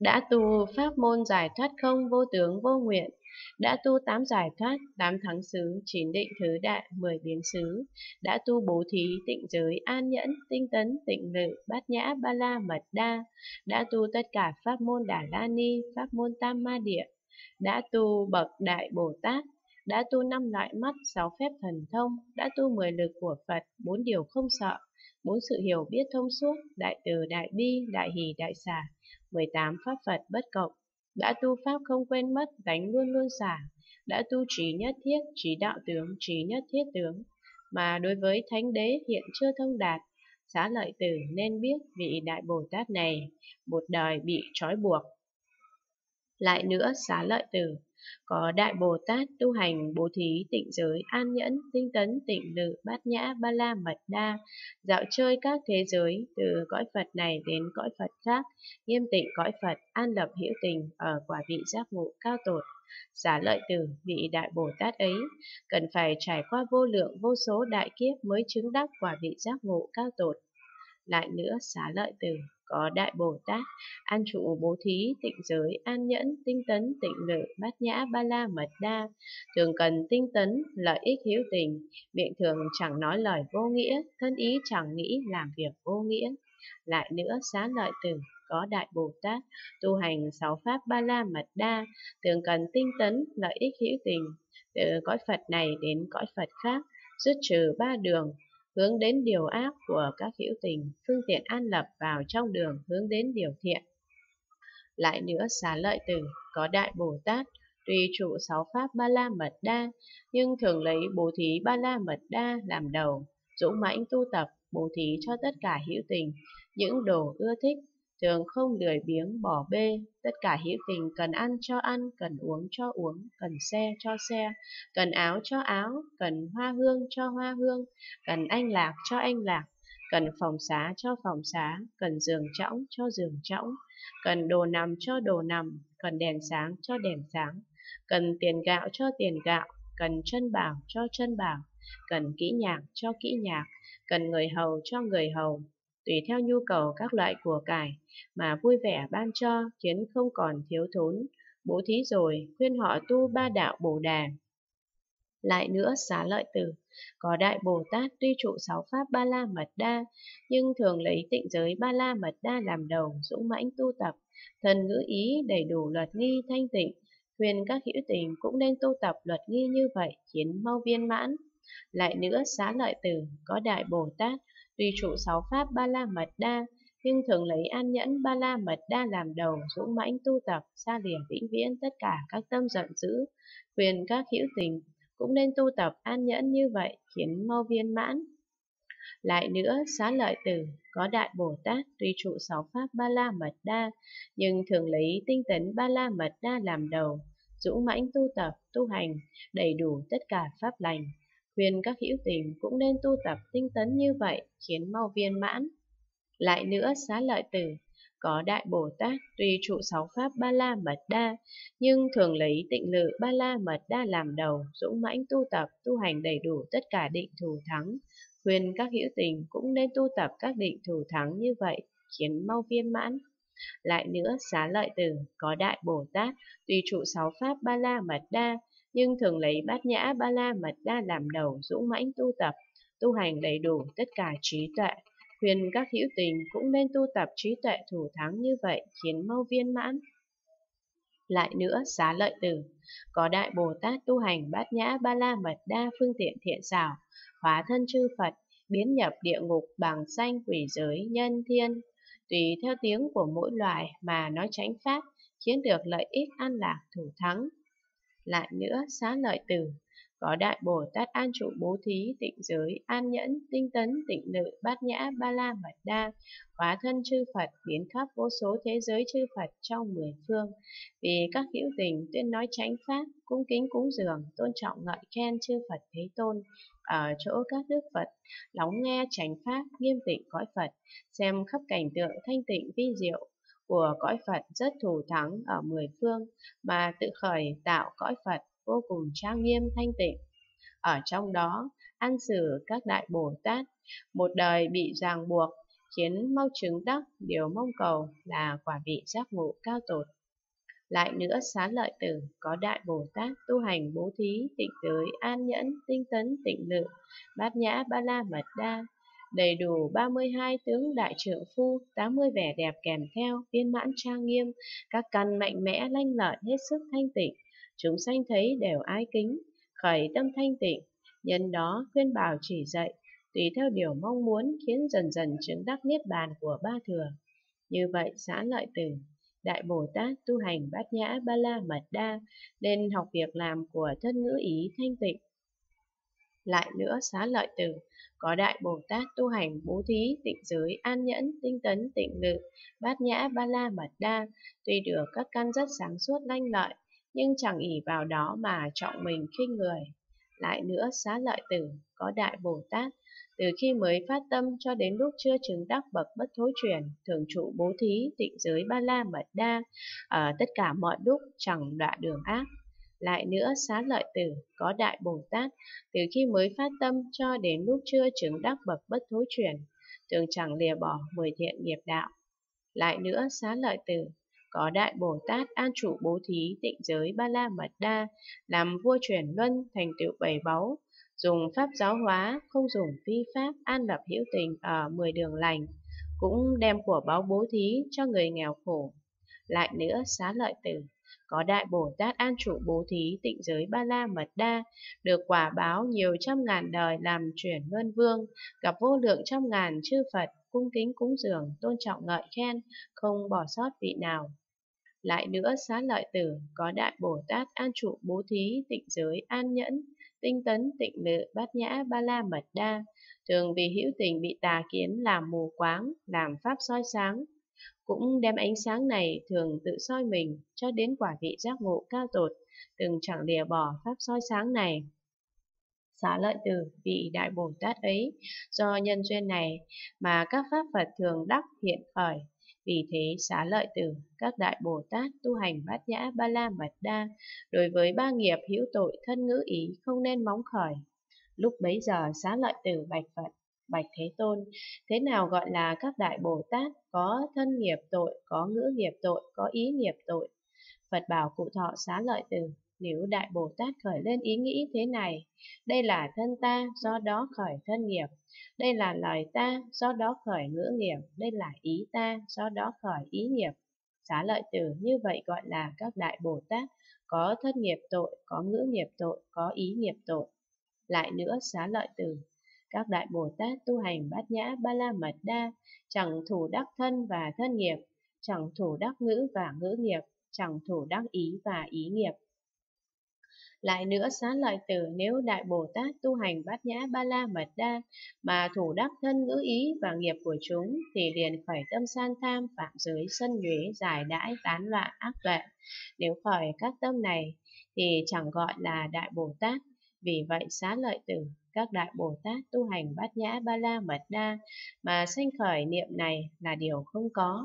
Đã tu pháp môn giải thoát không vô tướng vô nguyện, đã tu tám giải thoát, tám thắng xứ, chín định thứ đại, 10 biến xứ, đã tu bố thí, tịnh giới, an nhẫn, tinh tấn, tịnh lự, bát nhã, ba la mật đa, đã tu tất cả pháp môn Đà La Ni, pháp môn Tam Ma Địa, đã tu bậc đại Bồ Tát, đã tu 5 loại mắt, 6 phép thần thông, đã tu 10 lực của Phật, 4 điều không sợ, 4 sự hiểu biết thông suốt, đại từ, đại bi, đại hỷ, đại xả, 18 pháp Phật bất cộng, đã tu pháp không quên mất, tánh luôn luôn xả, đã tu trí nhất thiết, trí đạo tướng, trí nhất thiết tướng, mà đối với thánh đế hiện chưa thông đạt. Xá lợi tử nên biết vị đại Bồ Tát này một đời bị trói buộc. Lại nữa, xá lợi tử, có đại Bồ Tát tu hành bố thí, tịnh giới, an nhẫn, tinh tấn, tịnh lự, bát nhã, ba la mật đa, dạo chơi các thế giới, từ cõi Phật này đến cõi Phật khác, nghiêm tịnh cõi Phật, an lập hữu tình ở quả vị giác ngộ cao tột. Xá lợi tử, vị đại Bồ Tát ấy cần phải trải qua vô lượng vô số đại kiếp mới chứng đắc quả vị giác ngộ cao tột. Lại nữa, xá lợi tử, có đại Bồ Tát an trụ bố thí, tịnh giới, an nhẫn, tinh tấn, tịnh lự, bát nhã, ba la mật đa, thường cần tinh tấn, lợi ích hữu tình, miệng thường chẳng nói lời vô nghĩa, thân ý chẳng nghĩ làm việc vô nghĩa. Lại nữa, xá lợi tử, có đại Bồ Tát tu hành 6 pháp ba la mật đa, thường cần tinh tấn, lợi ích hữu tình, từ cõi Phật này đến cõi Phật khác, dứt trừ 3 đường, hướng đến điều ác của các hữu tình, phương tiện an lập vào trong đường hướng đến điều thiện. Lại nữa, xá lợi tử, có đại Bồ Tát tùy trụ 6 pháp ba la mật đa, nhưng thường lấy bố thí ba la mật đa làm đầu, dũng mãnh tu tập bố thí cho tất cả hữu tình những đồ ưa thích, thường không lười biếng bỏ bê. Tất cả hữu tình cần ăn cho ăn, cần uống cho uống, cần xe cho xe, cần áo cho áo, cần hoa hương cho hoa hương, cần anh lạc cho anh lạc, cần phòng xá cho phòng xá, cần giường chõng cho giường chõng, cần đồ nằm cho đồ nằm, cần đèn sáng cho đèn sáng, cần tiền gạo cho tiền gạo, cần chân bảo cho chân bảo, cần kỹ nhạc cho kỹ nhạc, cần người hầu cho người hầu, tùy theo nhu cầu các loại của cải mà vui vẻ ban cho, khiến không còn thiếu thốn. Bố thí rồi khuyên họ tu 3 đạo Bồ Đề. Lại nữa, xá lợi tử, có đại Bồ Tát tuy trụ 6 pháp ba la mật đa, nhưng thường lấy tịnh giới ba la mật đa làm đầu, dũng mãnh tu tập, thần ngữ ý đầy đủ luật nghi thanh tịnh, khuyên các hữu tình cũng nên tu tập luật nghi như vậy, khiến mau viên mãn. Lại nữa, xá lợi tử, có đại Bồ Tát tùy trụ 6 pháp ba la mật đa, nhưng thường lấy an nhẫn ba la mật đa làm đầu, dũng mãnh tu tập, xa lìa vĩnh viễn tất cả các tâm giận dữ, khuyên các hữu tình cũng nên tu tập an nhẫn như vậy, khiến mau viên mãn. Lại nữa, xá lợi tử, có đại Bồ Tát tùy trụ 6 pháp ba la mật đa, nhưng thường lấy tinh tấn ba la mật đa làm đầu, dũng mãnh tu tập, tu hành đầy đủ tất cả pháp lành, khuyên các hữu tình cũng nên tu tập tinh tấn như vậy, khiến mau viên mãn. Lại nữa, xá lợi tử, có đại Bồ Tát tùy trụ 6 pháp ba la mật đa, nhưng thường lấy tịnh lự ba la mật đa làm đầu, dũng mãnh tu tập, tu hành đầy đủ tất cả định thù thắng, khuyên các hữu tình cũng nên tu tập các định thù thắng như vậy, khiến mau viên mãn. Lại nữa, xá lợi tử, có đại Bồ Tát tùy trụ 6 pháp ba la mật đa, nhưng thường lấy bát nhã ba la mật đa làm đầu, dũng mãnh tu tập, tu hành đầy đủ tất cả trí tuệ, khuyên các hữu tình cũng nên tu tập trí tuệ thủ thắng như vậy, khiến mau viên mãn. Lại nữa, xá lợi tử, có đại Bồ Tát tu hành bát nhã ba la mật đa phương tiện thiện xảo, hóa thân chư Phật, biến nhập địa ngục bằng sanh quỷ giới nhân thiên, tùy theo tiếng của mỗi loài mà nói chánh pháp, khiến được lợi ích an lạc thủ thắng. Lại nữa, xá lợi tử, có đại Bồ Tát an trụ bố thí, tịnh giới, an nhẫn, tinh tấn, tịnh lự, bát nhã, ba la mật đa, hóa thân chư Phật, biến khắp vô số thế giới chư Phật trong 10 phương. Vì các hữu tình tuyên nói chánh pháp, cung kính cúng dường, tôn trọng ngợi khen chư Phật Thế Tôn, ở chỗ các đức Phật, lắng nghe chánh pháp, nghiêm tịnh cõi Phật, xem khắp cảnh tượng thanh tịnh vi diệu của cõi Phật rất thù thắng ở 10 phương, mà tự khởi tạo cõi Phật vô cùng trang nghiêm thanh tịnh. Ở trong đó, an xử các đại Bồ Tát, một đời bị ràng buộc, khiến mau chứng đắc điều mong cầu là quả vị giác ngộ cao tột. Lại nữa, Xá Lợi Tử có Đại Bồ Tát tu hành bố thí, tịnh giới, an nhẫn, tinh tấn, tịnh lự, bát nhã, ba la mật đa, đầy đủ 32 tướng đại trượng phu, 80 vẻ đẹp kèm theo, viên mãn trang nghiêm, các căn mạnh mẽ lanh lợi hết sức thanh tịnh, chúng sanh thấy đều ái kính, khởi tâm thanh tịnh, nhân đó khuyên bảo chỉ dạy, tùy theo điều mong muốn khiến dần dần chứng đắc niết bàn của ba thừa. Như vậy, Xá Lợi Tử, Đại Bồ Tát tu hành bát nhã ba la mật đa, nên học việc làm của thân ngữ ý thanh tịnh. Lại nữa, Xá Lợi Tử có Đại Bồ Tát tu hành bố thí, tịnh giới, an nhẫn, tinh tấn, tịnh lự, bát nhã ba la mật đa, tuy được các căn rất sáng suốt lanh lợi, nhưng chẳng ỷ vào đó mà trọng mình khinh người. Lại nữa, Xá Lợi Tử có Đại Bồ Tát từ khi mới phát tâm cho đến lúc chưa chứng đắc bậc bất thối chuyển, thường trụ bố thí, tịnh giới ba la mật đa, ở tất cả mọi lúc chẳng đọa đường ác. Lại nữa, Xá Lợi Tử có Đại Bồ Tát từ khi mới phát tâm cho đến lúc chưa chứng đắc bậc bất thối chuyển, thường chẳng lìa bỏ 10 thiện nghiệp đạo. Lại nữa, Xá Lợi Tử có Đại Bồ Tát an trụ bố thí, tịnh giới ba la mật đa, làm vua chuyển luân, thành tựu 7 báu, dùng pháp giáo hóa, không dùng phi pháp, an lập hữu tình ở 10 đường lành, cũng đem của báu bố thí cho người nghèo khổ. Lại nữa, Xá Lợi Tử có Đại Bồ Tát an trụ bố thí, tịnh giới ba la mật đa, được quả báo nhiều trăm ngàn đời làm chuyển luân vương, gặp vô lượng trăm ngàn chư Phật, cung kính cúng dường, tôn trọng ngợi khen, không bỏ sót vị nào. Lại nữa, Xá Lợi Tử có Đại Bồ Tát an trụ bố thí, tịnh giới, an nhẫn, tinh tấn, tịnh lự, bát nhã, ba la mật đa, thường vì hữu tình bị tà kiến làm mù quáng, làm pháp soi sáng, cũng đem ánh sáng này thường tự soi mình cho đến quả vị giác ngộ cao tột, từng chẳng lìa bỏ pháp soi sáng này. Xá Lợi Tử, vị Đại Bồ Tát ấy, do nhân duyên này mà các pháp Phật thường đắc hiện khởi. Vì thế, Xá Lợi Tử, các Đại Bồ Tát tu hành bát nhã ba la mật đa, đối với ba nghiệp hữu tội thân ngữ ý không nên móng khởi. Lúc bấy giờ, Xá Lợi Tử bạch Phật: Bạch Thế Tôn, thế nào gọi là các Đại Bồ Tát có thân nghiệp tội, có ngữ nghiệp tội, có ý nghiệp tội? Phật bảo Cụ Thọ Xá Lợi Tử: Nếu Đại Bồ Tát khởi lên ý nghĩ thế này: đây là thân ta, do đó khởi thân nghiệp; đây là lời ta, do đó khởi ngữ nghiệp; đây là ý ta, do đó khởi ý nghiệp. Xá Lợi Tử, như vậy gọi là các Đại Bồ Tát có thân nghiệp tội, có ngữ nghiệp tội, có ý nghiệp tội. Lại nữa, Xá Lợi Tử, các Đại Bồ Tát tu hành bát nhã ba la mật đa, chẳng thủ đắc thân và thân nghiệp, chẳng thủ đắc ngữ và ngữ nghiệp, chẳng thủ đắc ý và ý nghiệp. Lại nữa, Xá Lợi Tử, nếu Đại Bồ Tát tu hành bát nhã ba la mật đa mà thủ đắc thân ngữ ý và nghiệp của chúng, thì liền khởi tâm san tham, phạm giới, sân nhuế, giải đãi, tán loạn, ác tuệ. Nếu khởi các tâm này thì chẳng gọi là Đại Bồ Tát. Vì vậy, Xá Lợi Tử, các Đại Bồ Tát tu hành bát nhã ba la mật đa mà sanh khởi niệm này là điều không có.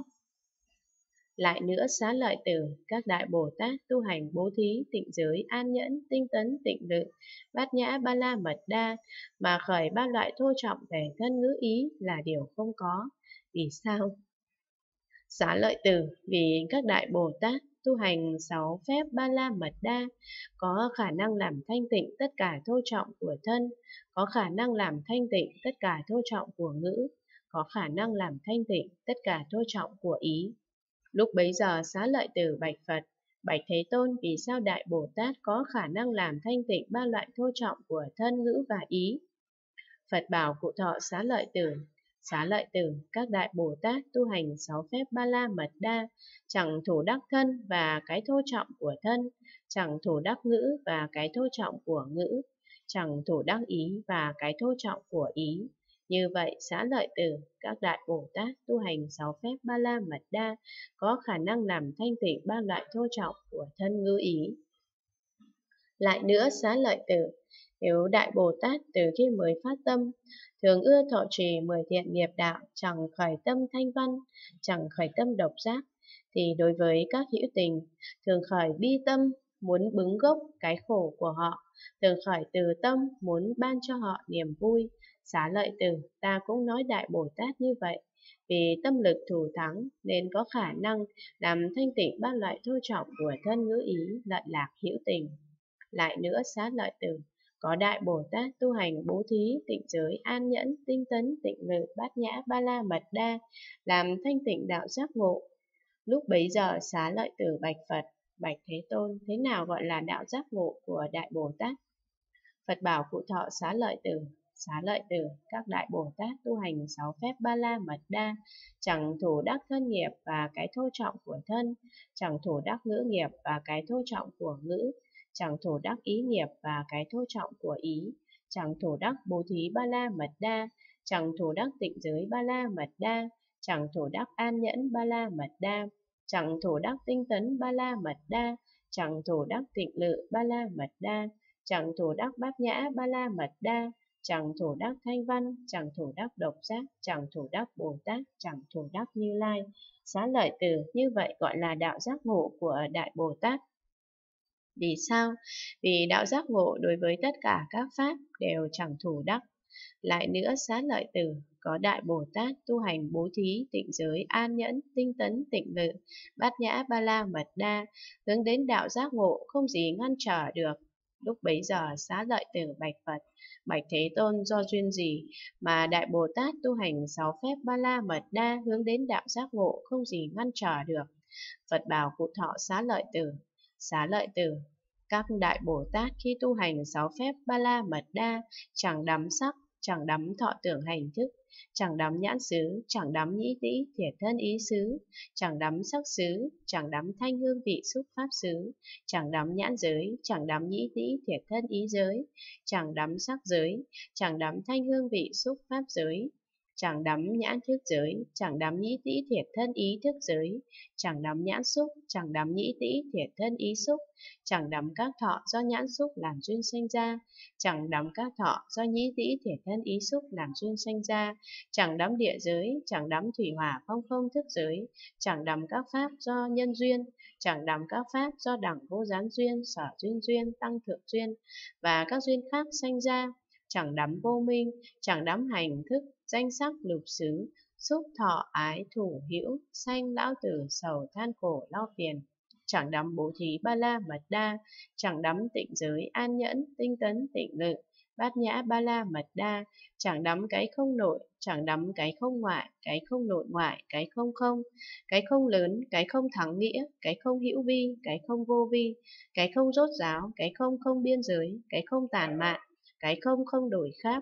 Lại nữa, Xá Lợi Tử, các Đại Bồ Tát tu hành bố thí, tịnh giới, an nhẫn, tinh tấn, tịnh lự, bát nhã ba la mật đa mà khởi ba loại thô trọng về thân ngữ ý là điều không có. Vì sao? Xá Lợi Tử, vì các Đại Bồ Tát tu hành 6 phép ba la mật đa có khả năng làm thanh tịnh tất cả thô trọng của thân, có khả năng làm thanh tịnh tất cả thô trọng của ngữ, có khả năng làm thanh tịnh tất cả thô trọng của ý. Lúc bấy giờ, Xá Lợi Tử bạch Phật: Bạch Thế Tôn, vì sao Đại Bồ Tát có khả năng làm thanh tịnh ba loại thô trọng của thân, ngữ và ý? Phật bảo Cụ Thọ Xá Lợi Tử: Xá Lợi Tử, các Đại Bồ Tát tu hành 6 phép ba la mật đa, chẳng thủ đắc thân và cái thô trọng của thân, chẳng thủ đắc ngữ và cái thô trọng của ngữ, chẳng thủ đắc ý và cái thô trọng của ý. Như vậy, Xá Lợi Tử, các Đại Bồ Tát tu hành 6 phép ba la mật đa có khả năng làm thanh tịnh ba loại thô trọng của thân, ngữ, ý. Lại nữa, Xá Lợi Tử, nếu Đại Bồ Tát từ khi mới phát tâm, thường ưa thọ trì 10 thiện nghiệp đạo, chẳng khởi tâm thanh văn, chẳng khởi tâm độc giác, thì đối với các hữu tình, thường khởi bi tâm, muốn bứng gốc cái khổ của họ, thường khởi từ tâm, muốn ban cho họ niềm vui. Xá Lợi Tử, ta cũng nói Đại Bồ Tát như vậy. Vì tâm lực thủ thắng nên có khả năng làm thanh tịnh ba loại thô trọng của thân ngữ ý, lận lạc hữu tình. Lại nữa, Xá Lợi Tử có Đại Bồ Tát tu hành bố thí, tịnh giới, an nhẫn, tinh tấn, tịnh lự, bát nhã, ba la mật đa, làm thanh tịnh đạo giác ngộ. Lúc bấy giờ Xá Lợi Tử bạch Phật: Bạch Thế Tôn, thế nào gọi là đạo giác ngộ của Đại Bồ Tát? Phật bảo Cụ Thọ Xá Lợi Tử: Xá Lợi Tử, các Đại Bồ Tát tu hành 6 phép ba la mật đa, chẳng thủ đắc thân nghiệp và cái thô trọng của thân, chẳng thủ đắc ngữ nghiệp và cái thô trọng của ngữ, chẳng thủ đắc ý nghiệp và cái thô trọng của ý, chẳng thủ đắc bố thí ba la mật đa, chẳng thủ đắc tịnh giới ba la mật đa, chẳng thủ đắc an nhẫn ba la mật đa, chẳng thủ đắc tinh tấn ba la mật đa, chẳng thủ đắc tịnh lự ba la mật đa, chẳng thủ đắc bát nhã ba la mật đa, chẳng thủ đắc thanh văn, chẳng thủ đắc độc giác, chẳng thủ đắc Bồ Tát, chẳng thủ đắc Như Lai. Xá Lợi Tử, như vậy gọi là đạo giác ngộ của Đại Bồ Tát. Vì sao? Vì đạo giác ngộ đối với tất cả các pháp đều chẳng thủ đắc. Lại nữa, Xá Lợi Tử có Đại Bồ Tát tu hành bố thí, tịnh giới, an nhẫn, tinh tấn, tịnh lự, bát nhã ba la mật đa, hướng đến đạo giác ngộ không gì ngăn trở được. Lúc bấy giờ Xá Lợi Tử bạch Phật: Bạch Thế Tôn, do duyên gì mà Đại Bồ Tát tu hành 6 phép ba la mật đa hướng đến đạo giác ngộ không gì ngăn trở được? Phật bảo Cụ Thọ Xá Lợi Tử: Xá Lợi Tử, các Đại Bồ Tát khi tu hành 6 phép ba la mật đa chẳng đắm sắc, chẳng đắm thọ tưởng hành thức, chẳng đắm nhãn xứ, chẳng đắm nhĩ tĩ thiệt thân ý xứ, chẳng đắm sắc xứ, chẳng đắm thanh hương vị xúc pháp xứ, chẳng đắm nhãn giới, chẳng đắm nhĩ tĩ thiệt thân ý giới, chẳng đắm sắc giới, chẳng đắm thanh hương vị xúc pháp giới, chẳng đắm nhãn thức giới, chẳng đắm nhĩ tĩ thiệt thân ý thức giới, chẳng đắm nhãn xúc, chẳng đắm nhĩ tĩ thiệt thân ý xúc, chẳng đắm các thọ do nhãn xúc làm duyên sanh ra, chẳng đắm các thọ do nhĩ tĩ thiệt thân ý xúc làm duyên sanh ra, chẳng đắm địa giới, chẳng đắm thủy hỏa phong không thức giới, chẳng đắm các pháp do nhân duyên, chẳng đắm các pháp do đẳng vô gián duyên, sở duyên duyên, tăng thượng duyên và các duyên khác sanh ra, chẳng đắm vô minh, chẳng đắm hành thức, danh sắc lục xứ, xúc thọ ái thủ hữu, sanh lão tử sầu than khổ lo phiền, chẳng đắm bố thí ba la mật đa, chẳng đắm tịnh giới an nhẫn, tinh tấn, tịnh lự, bát nhã ba la mật đa, chẳng đắm cái không nội, chẳng đắm cái không ngoại, cái không nội ngoại, cái không không, cái không lớn, cái không thắng nghĩa, cái không hữu vi, cái không vô vi, cái không rốt ráo, cái không không biên giới, cái không tàn mạn, cái không không đổi khác,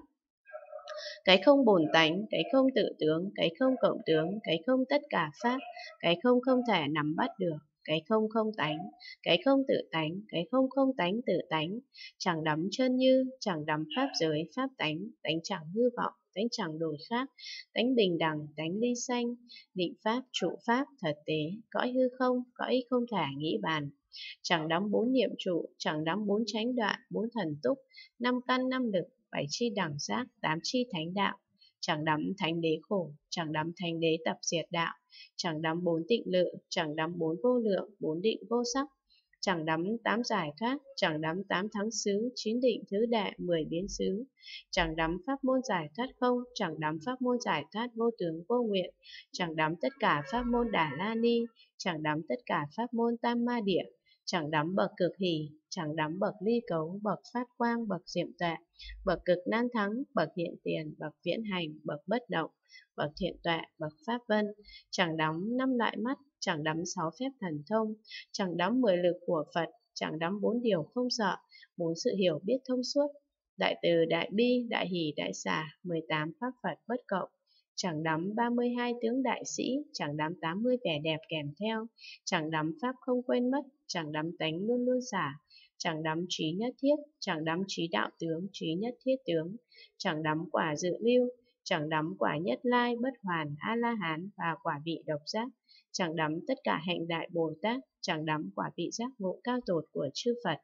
cái không bổn tánh, cái không tự tướng, cái không cộng tướng, cái không tất cả pháp, cái không không thể nắm bắt được, cái không không tánh, cái không tự tánh, cái không không tánh tự tánh, chẳng đắm chân như, chẳng đắm pháp giới, pháp tánh, tánh chẳng hư vọng, tánh chẳng đổi khác, tánh bình đẳng, tánh ly sanh, định pháp, trụ pháp, thật tế, cõi hư không, cõi không thể nghĩ bàn, chẳng đắm 4 niệm trụ, chẳng đắm 4 chánh đoạn, 4 thần túc, 5 căn 5 lực, 7 chi đẳng giác, 8 chi thánh đạo, chẳng đắm thánh đế khổ, chẳng đắm thánh đế tập diệt đạo, chẳng đắm 4 tịnh lự, chẳng đắm 4 vô lượng, 4 định vô sắc, chẳng đắm 8 giải thoát, chẳng đắm 8 thắng xứ, 9 định thứ đệ, 10 biến xứ, chẳng đắm pháp môn giải thoát không, chẳng đắm pháp môn giải thoát vô tướng vô nguyện, chẳng đắm tất cả pháp môn Đà La Ni, chẳng đắm tất cả pháp môn Tam Ma Địa, chẳng đắm bậc cực hỷ, chẳng đắm bậc ly cấu, bậc phát quang, bậc diệm tuệ, bậc cực nan thắng, bậc hiện tiền, bậc viễn hành, bậc bất động, bậc thiện tuệ, bậc pháp vân, chẳng đắm 5 loại mắt, chẳng đắm 6 phép thần thông, chẳng đắm 10 lực của Phật, chẳng đắm 4 điều không sợ, 4 sự hiểu biết thông suốt, đại từ, đại bi, đại hỷ, đại xả, 18 pháp Phật bất cộng, chẳng đắm 32 tướng đại sĩ, chẳng đắm 80 vẻ đẹp kèm theo, chẳng đắm pháp không quên mất, chẳng đắm tánh luôn luôn xả, chẳng đắm trí nhất thiết, chẳng đắm trí đạo tướng, trí nhất thiết tướng, chẳng đắm quả dự lưu, chẳng đắm quả nhất lai, bất hoàn, A-la-hán và quả vị độc giác, chẳng đắm tất cả hạnh đại Bồ Tát, chẳng đắm quả vị giác ngộ cao tột của chư Phật.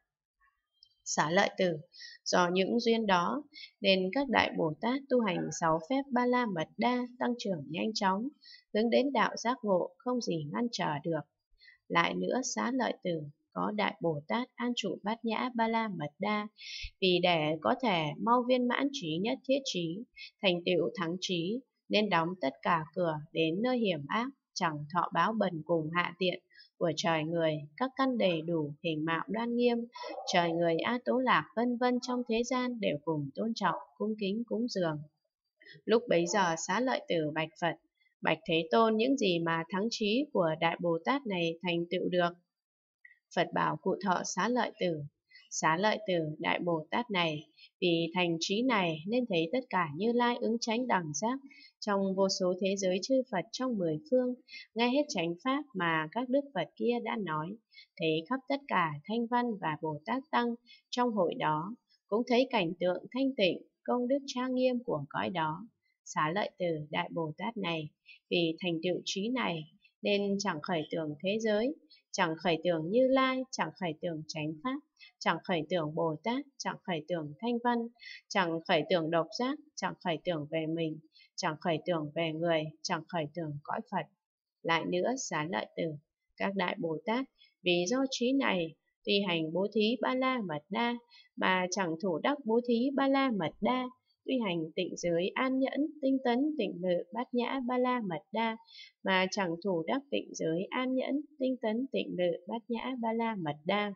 Xá Lợi Tử, do những duyên đó nên các đại Bồ Tát tu hành 6 phép ba la mật đa tăng trưởng nhanh chóng, hướng đến đạo giác ngộ không gì ngăn trở được. Lại nữa, Xá Lợi Tử có đại Bồ Tát an trụ bát nhã ba la mật đa, vì để có thể mau viên mãn trí nhất thiết trí, thành tựu thắng trí, nên đóng tất cả cửa đến nơi hiểm ác, chẳng thọ báo bần cùng hạ tiện của trời người, các căn đầy đủ, hình mạo đoan nghiêm, trời người A Tố Lạc vân vân trong thế gian đều cùng tôn trọng, cung kính cúng dường. Lúc bấy giờ Xá Lợi Tử bạch Phật: Bạch Thế Tôn, những gì mà thắng trí của Đại Bồ Tát này thành tựu được? Phật bảo Cụ Thọ Xá Lợi Tử: Xá Lợi Tử, Đại Bồ Tát này vì thành trí này nên thấy tất cả Như Lai ứng chánh đẳng giác trong vô số thế giới chư Phật trong 10 phương, nghe hết chánh pháp mà các đức Phật kia đã nói, thấy khắp tất cả Thanh Văn và Bồ Tát Tăng trong hội đó, cũng thấy cảnh tượng thanh tịnh, công đức trang nghiêm của cõi đó. Xá Lợi Tử, Đại Bồ Tát này vì thành tựu trí này nên chẳng khởi tưởng thế giới, chẳng khởi tưởng Như Lai, chẳng khởi tưởng chánh pháp, chẳng khởi tưởng Bồ Tát, chẳng khởi tưởng Thanh Văn, chẳng khởi tưởng độc giác, chẳng khởi tưởng về mình, chẳng khởi tưởng về người, chẳng khởi tưởng cõi Phật. Lại nữa, Xá Lợi Tử, các Đại Bồ Tát vì do trí này tuy hành bố thí ba la mật đa mà chẳng thủ đắc bố thí ba la mật đa, tuy hành tịnh giới an nhẫn, tinh tấn, tịnh lự, bát nhã ba la mật đa mà chẳng thủ đắc tịnh giới an nhẫn, tinh tấn, tịnh lự, bát nhã ba la mật đa.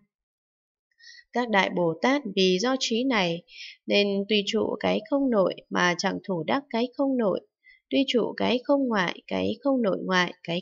Các Đại Bồ Tát vì do trí này nên tùy trụ cái không nội mà chẳng thủ đắc cái không nội, tuy trụ cái không ngoại, cái không nội ngoại, cái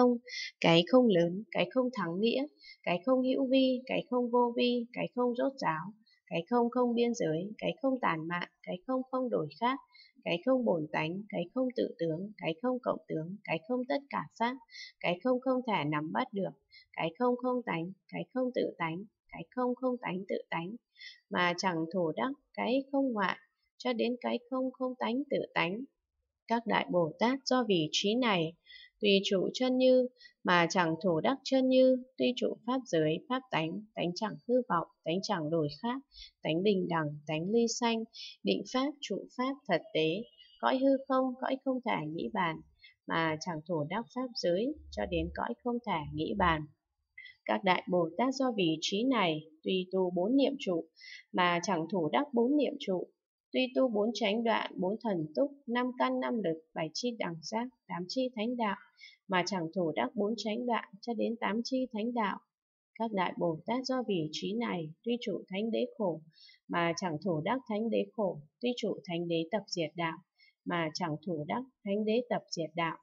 không lớn, cái không thắng nghĩa, cái không hữu vi, cái không vô vi, cái không rốt ráo, cái không không biên giới, cái không tàn mạn, cái không không đổi khác, cái không bổn tánh, cái không tự tướng, cái không cộng tướng, cái không tất cả pháp, cái không không thể nắm bắt được, cái không không tánh, cái không tự tánh, cái không không tánh tự tánh, mà chẳng thủ đắc cái không ngoại cho đến cái không không tánh tự tánh. Các Đại Bồ Tát do vì trí này tùy trụ chân như mà chẳng thủ đắc chân như, tuy trụ pháp giới, pháp tánh, tánh chẳng hư vọng, tánh chẳng đổi khác, tánh bình đẳng, tánh ly sanh, định pháp, trụ pháp, thật tế, cõi hư không, cõi không thể nghĩ bàn, mà chẳng thủ đắc pháp giới cho đến cõi không thể nghĩ bàn. Các Đại Bồ Tát do vì trí này tuy tu 4 niệm trụ mà chẳng thủ đắc 4 niệm trụ, tuy tu 4 chánh đoạn, 4 thần túc, 5 căn 5 lực, 7 chi đẳng giác, 8 chi thánh đạo mà chẳng thủ đắc 4 chánh đoạn cho đến 8 chi thánh đạo. Các Đại Bồ Tát do vì trí này tuy trụ thánh đế khổ mà chẳng thủ đắc thánh đế khổ, tuy trụ thánh đế tập diệt đạo mà chẳng thủ đắc thánh đế tập diệt đạo.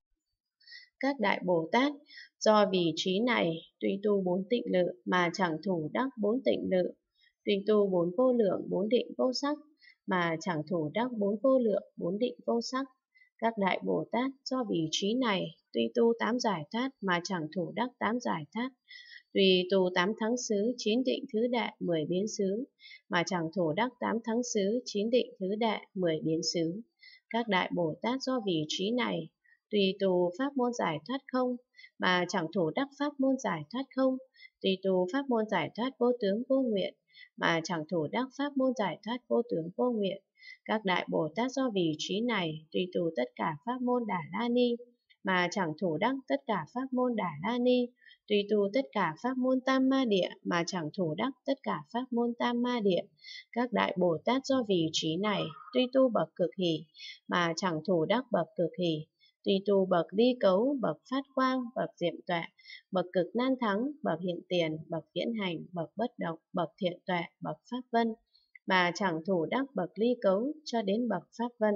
Các Đại Bồ Tát do vì trí này tuy tu 4 tịnh lự mà chẳng thủ đắc 4 tịnh lự, tuy tu 4 vô lượng, 4 định vô sắc mà chẳng thủ đắc 4 vô lượng, 4 định vô sắc. Các Đại Bồ Tát do vì trí này tuy tu 8 giải thoát mà chẳng thủ đắc 8 giải thoát, tuy tu 8 thắng xứ, 9 định thứ đệ, 10 biến xứ mà chẳng thủ đắc 8 thắng xứ, 9 định thứ đệ, 10 biến xứ. Các Đại Bồ Tát do vì trí này tùy tu pháp môn giải thoát không mà chẳng thủ đắc pháp môn giải thoát không, tùy tu pháp môn giải thoát vô tướng vô nguyện mà chẳng thủ đắc pháp môn giải thoát vô tướng vô nguyện. Các Đại Bồ Tát do vì trí này tùy tu tất cả pháp môn Đà La Ni mà chẳng thủ đắc tất cả pháp môn Đà La Ni, tùy tu tất cả pháp môn Tam Ma Địa mà chẳng thủ đắc tất cả pháp môn Tam Ma Địa. Các Đại Bồ Tát do vì trí này tuy tu bậc cực hỷ mà chẳng thủ đắc bậc cực hỷ, tùy tu bậc ly cấu, bậc phát quang, bậc diệm tuệ, bậc cực nan thắng, bậc hiện tiền, bậc viễn hành, bậc bất động, bậc thiện tuệ, bậc pháp vân mà chẳng thủ đắc bậc ly cấu cho đến bậc pháp vân.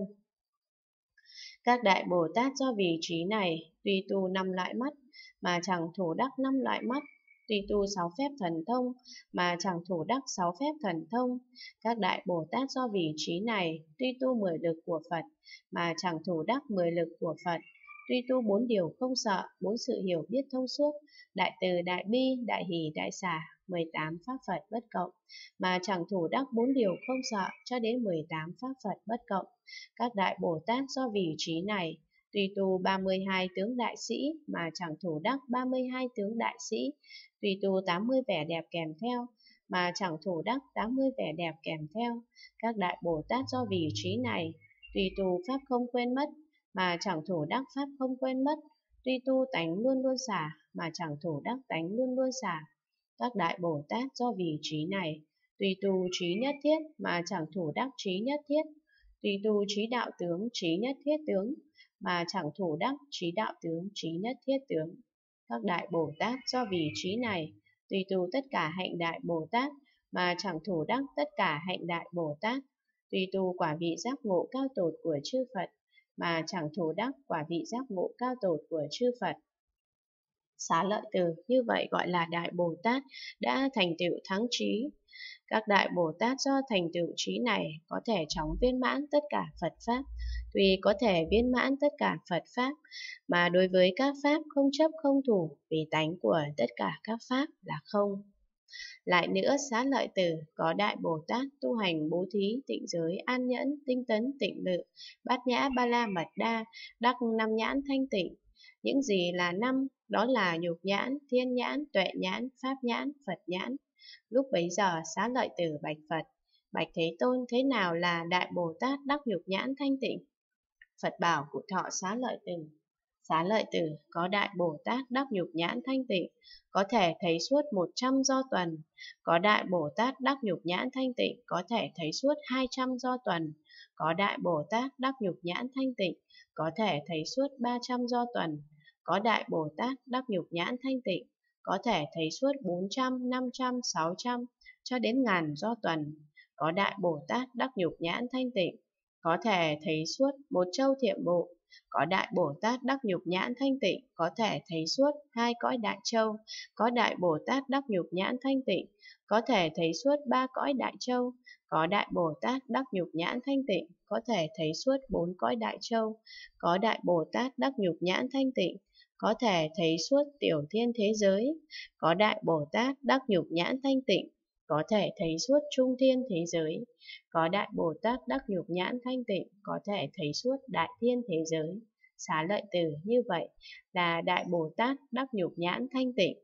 Các Đại Bồ Tát do vì trí này tùy tu 5 loại mắt mà chẳng thủ đắc 5 loại mắt, tùy tu 6 phép thần thông mà chẳng thủ đắc 6 phép thần thông. Các Đại Bồ Tát do vì trí này tuy tu 10 lực của Phật mà chẳng thủ đắc 10 lực của Phật, tuy tu 4 điều không sợ, 4 sự hiểu biết thông suốt, đại từ, đại bi, đại hỷ, đại xả, 18 pháp Phật bất cộng mà chẳng thủ đắc 4 điều không sợ cho đến 18 pháp Phật bất cộng. Các Đại Bồ Tát do vì trí này tùy tu 32 tướng đại sĩ mà chẳng thủ đắc 32 tướng đại sĩ, tùy tu 80 vẻ đẹp kèm theo mà chẳng thủ đắc 80 vẻ đẹp kèm theo. Các Đại Bồ Tát do vì trí này tùy tu pháp không quên mất mà chẳng thủ đắc pháp không quên mất, tuy tu tánh luôn luôn xả mà chẳng thủ đắc tánh luôn luôn xả. Các Đại Bồ Tát do vì trí này tùy tu trí nhất thiết mà chẳng thủ đắc trí nhất thiết, tùy tu trí đạo tướng, trí nhất thiết tướng mà chẳng thủ đắc trí đạo tướng, trí nhất thiết tướng. Các đại Bồ Tát do vì trí này, tùy tu tất cả hạnh đại Bồ Tát, mà chẳng thủ đắc tất cả hạnh đại Bồ Tát, tùy tu quả vị giác ngộ cao tột của chư Phật, mà chẳng thủ đắc quả vị giác ngộ cao tột của chư Phật. Xá lợi từ như vậy gọi là đại Bồ Tát đã thành tựu thắng trí. Các đại Bồ Tát do thành tựu trí này có thể chóng viên mãn tất cả Phật Pháp, tuy có thể viên mãn tất cả Phật Pháp, mà đối với các Pháp không chấp không thủ, vì tánh của tất cả các Pháp là không. Lại nữa, xá lợi tử có đại Bồ Tát tu hành bố thí, tịnh giới, an nhẫn, tinh tấn, tịnh lự, bát nhã, ba la mật đa, đắc năm nhãn thanh tịnh. Những gì là năm? Đó là nhục nhãn, thiên nhãn, tuệ nhãn, pháp nhãn, Phật nhãn. Lúc bấy giờ xá lợi tử bạch Phật: Bạch Thế Tôn, thế nào là đại Bồ Tát đắc nhục nhãn thanh tịnh? Phật bảo cụ thọ xá lợi tử: Xá lợi tử có đại Bồ Tát đắc nhục nhãn thanh tịnh, có thể thấy suốt 100 do tuần. Có đại Bồ Tát đắc nhục nhãn thanh tịnh, có thể thấy suốt 200 do tuần. Có đại Bồ Tát đắc nhục nhãn thanh tịnh, có thể thấy suốt 300 do tuần. Có đại Bồ Tát đắc nhục nhãn thanh tịnh, có thể thấy suốt 400, 500, 600 cho đến ngàn do tuần. Có đại Bồ Tát đắc nhục nhãn thanh tịnh, có thể thấy suốt một châu thiệm bộ. Có đại Bồ Tát đắc nhục nhãn thanh tịnh, có thể thấy suốt 2 cõi đại châu. Có đại Bồ Tát đắc nhục nhãn thanh tịnh, có thể thấy suốt 3 cõi đại châu. Có đại Bồ Tát đắc nhục nhãn thanh tịnh, có thể thấy suốt 4 cõi đại châu. Có đại Bồ Tát đắc nhục nhãn thanh tịnh, có thể thấy suốt tiểu thiên thế giới. Có đại Bồ Tát đắc nhục nhãn thanh tịnh, có thể thấy suốt trung thiên thế giới. Có đại Bồ Tát đắc nhục nhãn thanh tịnh, có thể thấy suốt đại thiên thế giới. Xá lợi tử như vậy là đại Bồ Tát đắc nhục nhãn thanh tịnh.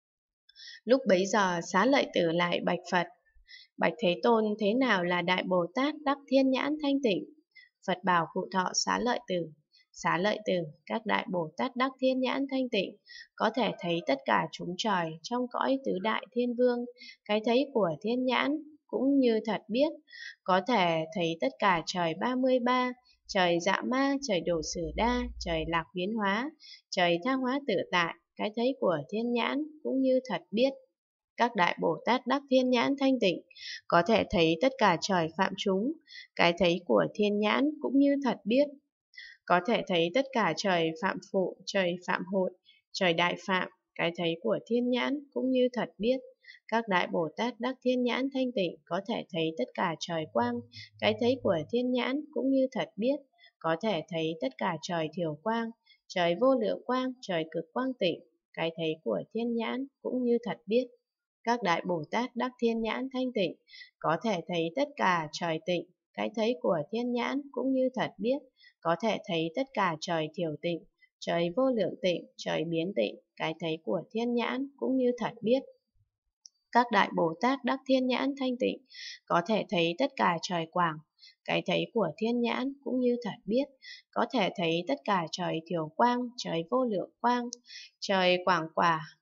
Lúc bấy giờ xá lợi tử lại bạch Phật: Bạch Thế Tôn, thế nào là đại Bồ Tát đắc thiên nhãn thanh tịnh? Phật bảo cụ thọ xá lợi tử: Xá lợi tử, các đại Bồ Tát đắc thiên nhãn thanh tịnh, có thể thấy tất cả chúng trời trong cõi tứ đại thiên vương. Cái thấy của thiên nhãn cũng như thật biết, có thể thấy tất cả trời 33, trời dạ ma, trời đổ sử đa, trời lạc biến hóa, trời tha hóa tự tại. Cái thấy của thiên nhãn cũng như thật biết. Các đại Bồ Tát đắc thiên nhãn thanh tịnh, có thể thấy tất cả trời phạm chúng. Cái thấy của thiên nhãn cũng như thật biết, có thể thấy tất cả trời phạm phụ, trời phạm hội, trời đại phạm. Cái thấy của thiên nhãn cũng như thật biết. Các đại Bồ Tát đắc thiên nhãn thanh tịnh, có thể thấy tất cả trời quang. Cái thấy của thiên nhãn cũng như thật biết, có thể thấy tất cả trời thiểu quang, trời vô lượng quang, trời cực quang tịnh. Cái thấy của thiên nhãn cũng như thật biết. Các đại Bồ Tát đắc thiên nhãn thanh tịnh, có thể thấy tất cả trời tịnh. Cái thấy của thiên nhãn cũng như thật biết, có thể thấy tất cả trời thiểu tịnh, trời vô lượng tịnh, trời biến tịnh. Cái thấy của thiên nhãn cũng như thật biết. Các đại Bồ Tát đắc thiên nhãn thanh tịnh, có thể thấy tất cả trời quảng. Cái thấy của thiên nhãn cũng như thật biết, có thể thấy tất cả trời thiểu quang, trời vô lượng quang, trời quảng quả,